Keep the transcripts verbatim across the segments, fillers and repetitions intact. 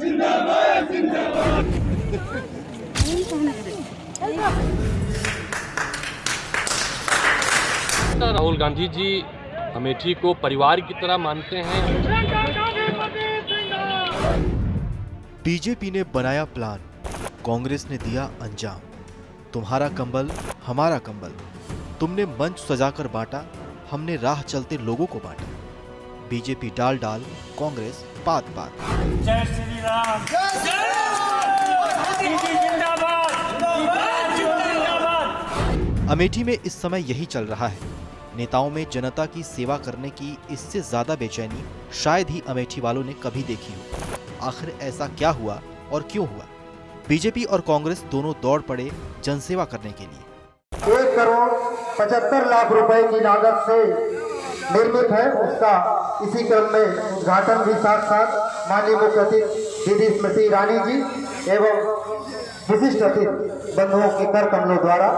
जिंदाबाद जिंदाबाद। राहुल गांधी जी अमेठी को परिवार की तरह मानते हैं। बीजेपी ने बनाया प्लान, कांग्रेस ने दिया अंजाम। तुम्हारा कंबल हमारा कंबल, तुमने मंच सजाकर बांटा, हमने राह चलते लोगों को बांटा। बीजेपी डाल डाल, कांग्रेस पात पात। जय श्री राम, जिंदाबाद। अमेठी में इस समय यही चल रहा है। नेताओं में जनता की सेवा करने की इससे ज्यादा बेचैनी शायद ही अमेठी वालों ने कभी देखी हो। आखिर ऐसा क्या हुआ और क्यों हुआ? बीजेपी और कांग्रेस दोनों दौड़ पड़े जनसेवा करने के लिए। एक करोड़ पचहत्तर लाख रुपए की लागत से निर्मित है, उसका इसी क्रम में उद्घाटन भी साथ साथ माननीय मुख्य अतिथि दीदी स्मृति ईरानी जी एवं विशिष्ट अतिथि बंधुओं के कर कमलों द्वारा।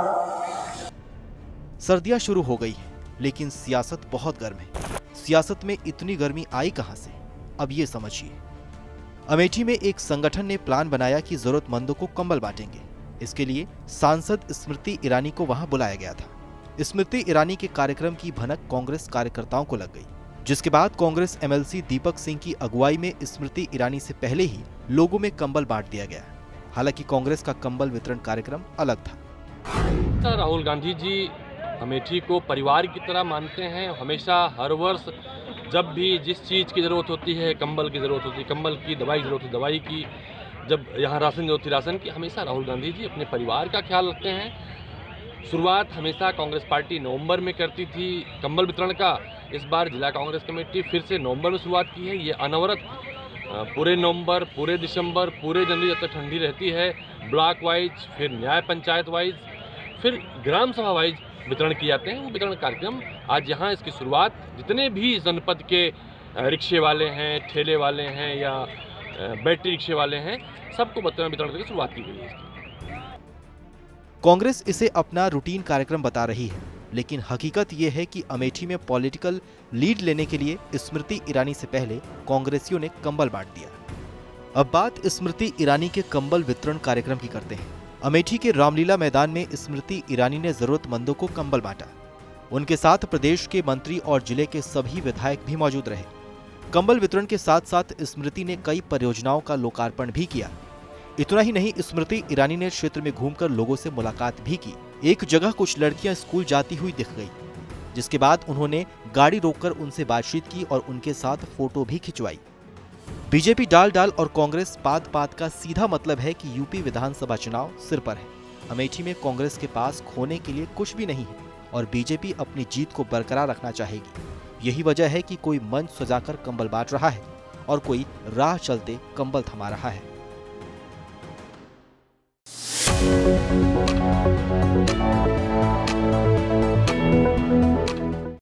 सर्दियां शुरू हो गई है, लेकिन सियासत बहुत गर्म है। सियासत में इतनी गर्मी आई कहां से? अब ये समझिए। अमेठी में एक संगठन ने प्लान बनाया कि जरूरतमंदों को कंबल बांटेंगे। इसके लिए सांसद स्मृति ईरानी को वहां बुलाया गया था। स्मृति ईरानी के कार्यक्रम की भनक कांग्रेस कार्यकर्ताओं को लग गई, जिसके बाद कांग्रेस एमएलसी दीपक सिंह की अगुवाई में स्मृति ईरानी से पहले ही लोगों में कंबल बांट दिया गया। हालांकि कांग्रेस का कंबल वितरण कार्यक्रम अलग था। राहुल गांधी जी अमेठी को परिवार की तरह मानते हैं। हमेशा हर वर्ष जब भी जिस चीज़ की ज़रूरत होती है, कंबल की ज़रूरत होती है कंबल की, दवाई की ज़रूरत होती है दवाई की, जब यहाँ राशन जरूरत होती राशन की, हमेशा राहुल गांधी जी अपने परिवार का ख्याल रखते हैं। शुरुआत हमेशा कांग्रेस पार्टी नवंबर में करती थी कंबल वितरण का। इस बार जिला कांग्रेस कमेटी फिर से नवंबर में शुरुआत की है। ये अनवरत पूरे नवंबर, पूरे दिसंबर, पूरे जनवरी जब तक ठंडी रहती है, ब्लॉक वाइज, फिर न्याय पंचायत वाइज, फिर ग्राम सभा वाइज वितरण किए जाते हैं। वो वितरण कार्यक्रम आज यहाँ इसकी शुरुआत जितने भी जनपद के रिक्शे वाले हैं, ठेले वाले हैं या बैटरी रिक्शे वाले हैं, सबको वितरण वितरण करके शुरुआत की गई है। कांग्रेस इसे अपना रूटीन कार्यक्रम बता रही है, लेकिन हकीकत यह है कि अमेठी में पॉलिटिकल लीड लेने के लिए स्मृति ईरानी से पहले कांग्रेसियों ने कंबल बांट दिया। अब बात स्मृति ईरानी के कंबल वितरण कार्यक्रम की करते हैं। अमेठी के रामलीला मैदान में स्मृति ईरानी ने जरूरतमंदों को कंबल बांटा। उनके साथ प्रदेश के मंत्री और जिले के सभी विधायक भी मौजूद रहे। कंबल वितरण के साथ साथ स्मृति ने कई परियोजनाओं का लोकार्पण भी किया। इतना ही नहीं, स्मृति ईरानी ने क्षेत्र में घूमकर लोगों से मुलाकात भी की। एक जगह कुछ लड़कियां स्कूल जाती हुई दिख गई, जिसके बाद उन्होंने गाड़ी रोककर उनसे बातचीत की और उनके साथ फोटो भी खिंचवाई। बीजेपी डाल डाल और कांग्रेस पात पात का सीधा मतलब है कि यूपी विधानसभा चुनाव सिर पर है। अमेठी में कांग्रेस के पास खोने के लिए कुछ भी नहीं है और बीजेपी अपनी जीत को बरकरार रखना चाहेगी। यही वजह है कि कोई मंच सजाकर कंबल बांट रहा है और कोई राह चलते कंबल थमा रहा है।